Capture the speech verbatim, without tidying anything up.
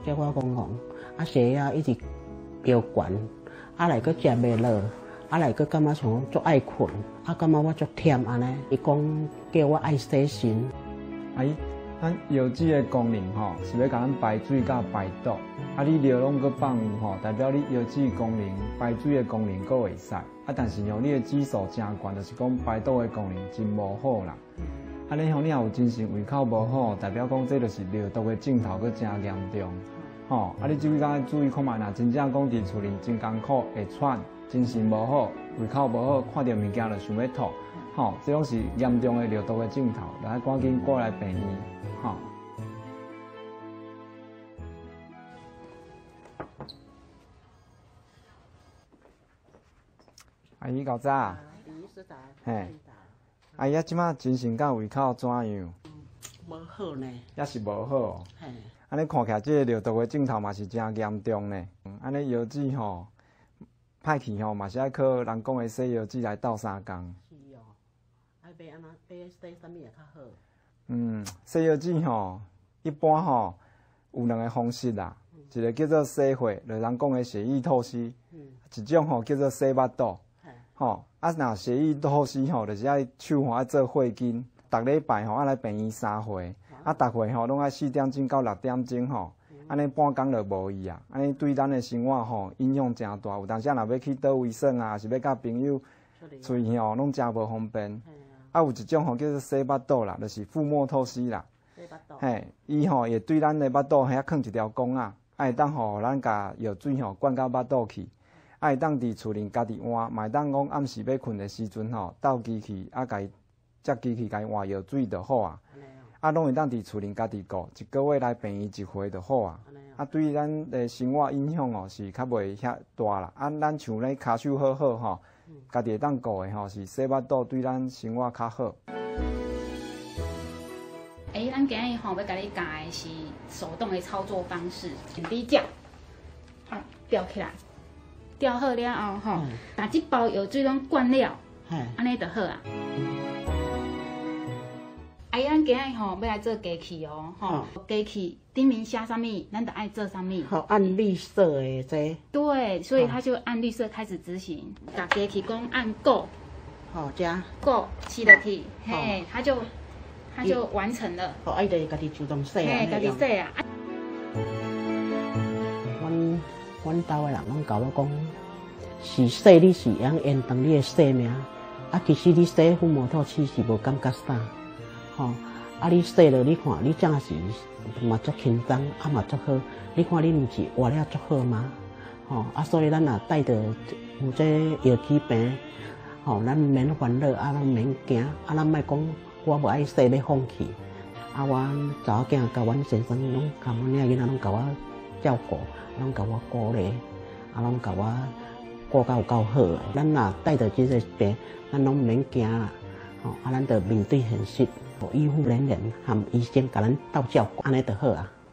叫我讲讲，啊血压一直飙悬，啊来个食袂落，啊来个感觉像足爱困，啊感觉我足忝安尼。伊讲叫我爱洗身。 阿姨，咱药剂的功能吼，是要甲咱排水甲排毒。啊，你尿拢搁放有吼，代表你药剂功能、排水的功能搁会使。啊，但是吼，你的指数真悬，就是讲排毒的功能真无好啦。啊，你吼你也有精神胃口无好，代表讲这就是尿毒的症头搁真严重。吼，啊，你这几工要注意看卖，若真正讲伫厝里真艰苦，会喘，精神无好，胃口无好，看到物件就想要吐。吼，这拢是严重的尿毒的症头，来赶紧过来病院。吼。阿姨搞早？嘿，阿姨啊，即马精神甲胃口怎样？ 无好呢。 也是无好哦。 嘿。 安尼看起来，即个尿毒的症头嘛是真严重呢。安尼药剂吼，歹去吼嘛是爱靠人讲的洗药剂来斗三工。 是哦。爱买安怎买洗啥物会较好？嗯， 洗药剂吼，一般吼有两个方式啦，嗯、一个叫做洗血，就人讲的血液透析；嗯、一种吼叫做洗腹肚。吼，啊，若血液透析吼，就是爱手吼爱做血筋，逐礼拜吼爱来病院三回，啊，逐回吼拢爱四点钟到六点钟吼，安尼半工就无去啊，安尼对咱的生活吼影响真大。有当时若要去倒位耍啊，是要甲朋友出去吼，拢真无方便。啊，有一种吼叫做洗腹肚啦，就是腹膜透析啦。洗腹肚。嘿，伊吼会对咱的腹肚遐放一条管啊，啊会当吼咱甲药水吼灌到腹肚去。啊，会当伫厝里家己换，嘛会当讲暗时要困的时阵吼，倒机器啊，家接机器家己换药水就好啊。啊，拢会当伫厝里家己顾，一个月来病院一回就好啊。啊，对咱的生活影响哦是较袂遐大啦。啊，咱像咧骹手好好吼，家己会当顾的吼，是洗腹肚对咱生活较好。 诶、欸，咱今日吼要甲你教的是手动的操作方式，先比较，好吊起来。吊好了后吼，把这包药水拢灌了，安尼就好啊。阿姨，咱今日吼要来做机器哦，吼，机器顶面写啥物，咱就爱做啥物。 好，按绿色的这。 对，所以他就按绿色开始执行，把机器讲按 Go， 好加 Go 起落去，嘿，他就他就完成了。 好，伊就家己自动洗啊。 嘿，家己洗啊。 阮阮兜的人拢甲我讲，是洗你是会延长你的生命，啊，其实你洗腹膜透析是无感觉啥，吼、哦，啊，你洗了你看，你正是嘛足轻松，啊嘛足好，你看你毋是活了足好吗？吼、哦，啊，所以咱若带着有这药剂病，吼、哦，咱免烦恼，啊，咱免惊，啊，咱莫讲我无爱洗要放弃，啊，阮查某囝甲阮先生拢甲阮遐囡仔拢甲我照顾。拢甲我鼓励，啊，拢甲我过到够好诶。咱若带着即个病，咱拢免惊啦，吼，啊，咱着面对现实，医护人员含医生甲咱斗照顾，安尼就好啊。